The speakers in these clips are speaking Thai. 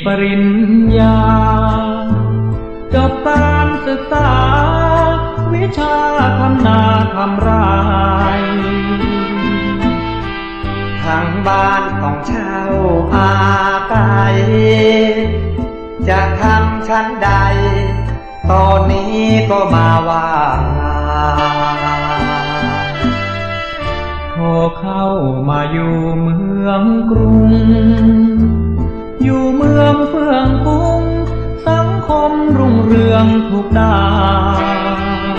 ปริญญาจบการศึกษาวิชาทำนาทำไร่ทางบ้านของเช่าอาศัยจะทำชั้นใดตอนนี้ก็มาว่างโทรเข้ามาอยู่เมืองกรุงอยู่เมืองเฟื่องฟุ้งสังคมรุ่งเรืองทุกด้าน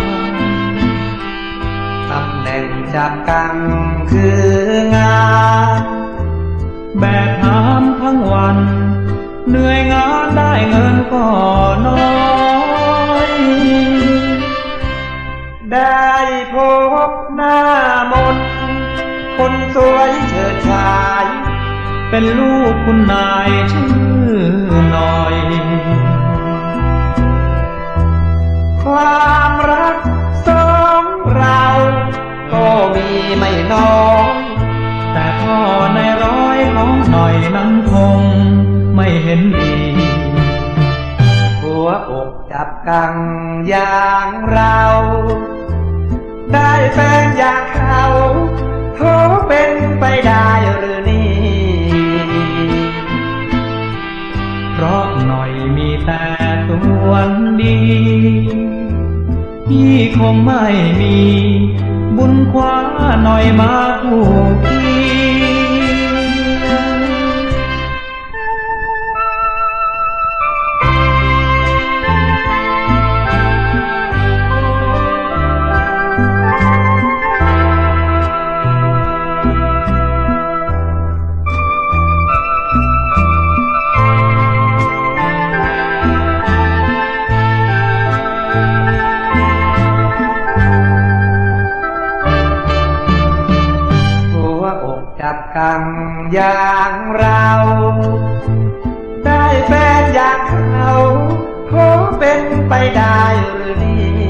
ตำแหน่งจับกังคืองานแบกหามทั้งวันเหนื่อยงานได้เงินก็น้อยได้พบหน้ามนคนสวยเฉิดฉายเป็นลูกคุณนายชื่อหน่อยความรักสองเราก็มีไม่น้อยแต่พ่อในร้อยของหน่อยนั้นคงไม่เห็นดีหัวอกจับกังอย่างเราได้แฟนอย่างเขาเขาเป็นไปได้หรือนี่เพราะหน่อยมีแต่ส่วนดีพี่คงไม่มีบุญคว้าหน่อยมาคู่คีจับกังอย่างเราได้แฟนอย่างเขาเขาเป็นไปได้หรือนี่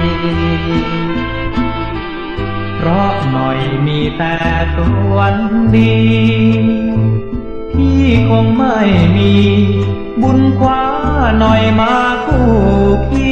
เพราะหน่อยมีแต่ส่วนดีพี่คงไม่มีบุญคว้าหน่อยมาคู่คี